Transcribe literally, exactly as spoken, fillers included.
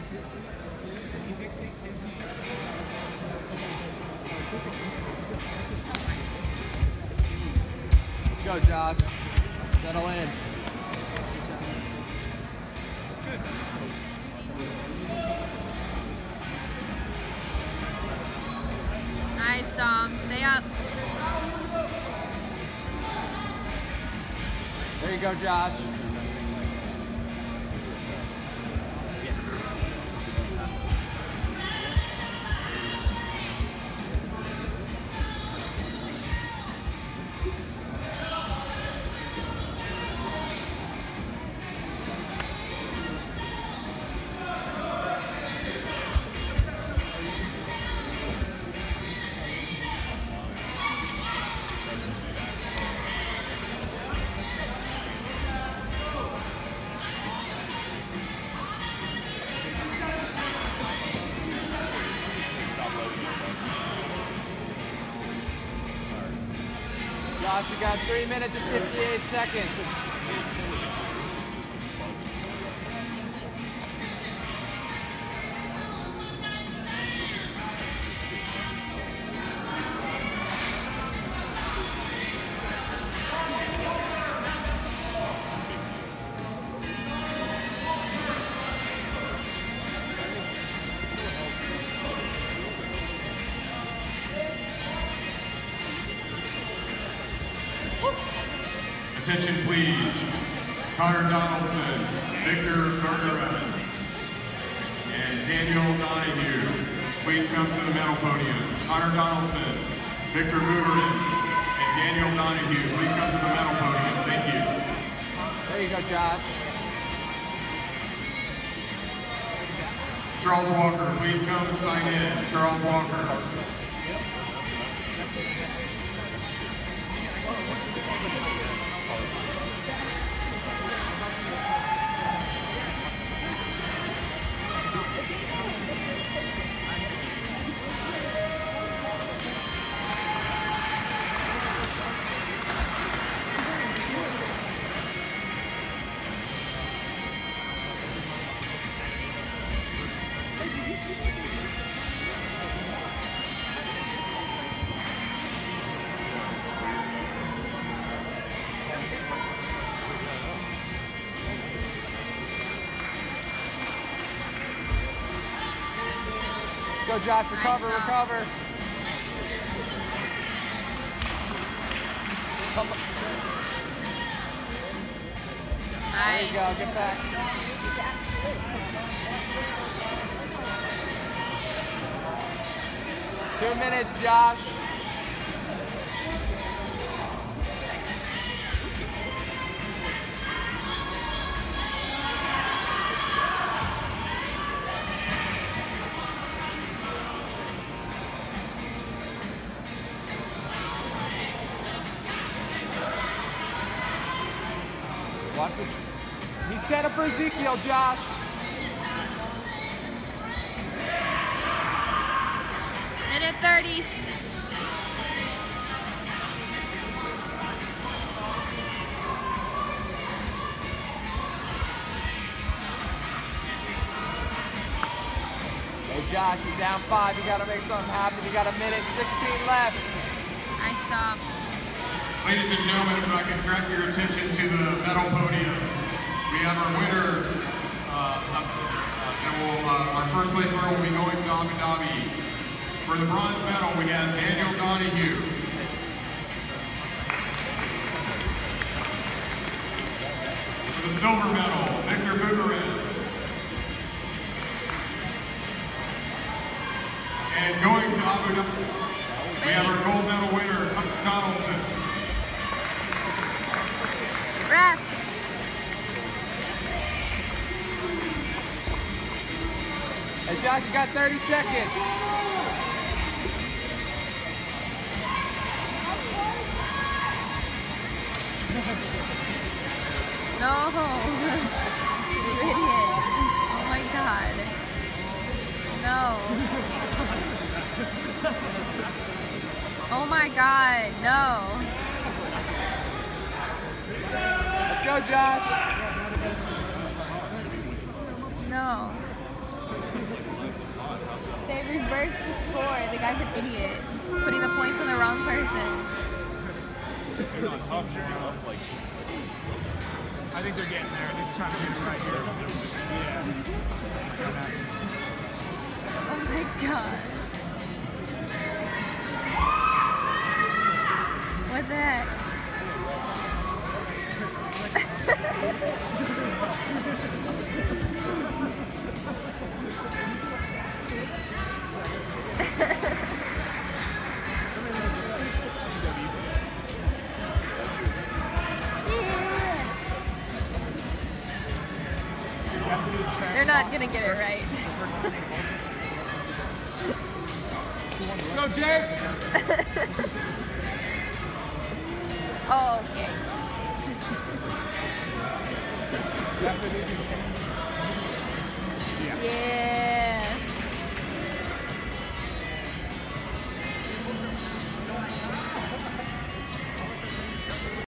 Let's go, Josh. Settle in. That's good. Nice, Dom. Stay up. There you go, Josh. Josh, you got three minutes and fifty-eight seconds. Attention please, Connor Donaldson, Victor Gargarin, and Daniel Donahue, please come to the medal podium. Connor Donaldson, Victor Gargarin, and Daniel Donahue, please come to the medal podium. Thank you. There you go, Josh. Charles Walker, please come and sign in. Charles Walker. Go, Josh. Recover, Nice, recover. Come on. Nice. There you go. Get back. Two minutes, Josh. Watch the. He's set up for Ezekiel, Josh. Minute thirty. Hey, Josh, you're down five. You got to make something happen. You got a minute sixteen left. Nice stop. Ladies and gentlemen, if I can direct your attention to the medal podium, we have our winners. Uh, uh, and we'll, uh, our first place winner will be going to Abu Dhabi. For the bronze medal, we have Daniel Donahue. For the silver medal, Victor Bugarin. And going to Abu Dhabi, we have our gold medal winner, Donaldson. Ref. Hey, Josh, you got thirty seconds. No. You idiot. Oh my god. No. Oh my god, no. Let's go, Josh. No. They reversed the score. The guy's an idiot. He's putting the points on the wrong person. They're on top, should be up like. I think they're getting there. They're trying to get it right here. Yeah. Oh my god. What the heck? They're not gonna get it right. Go, Jake! Oh, okay. That's what they do.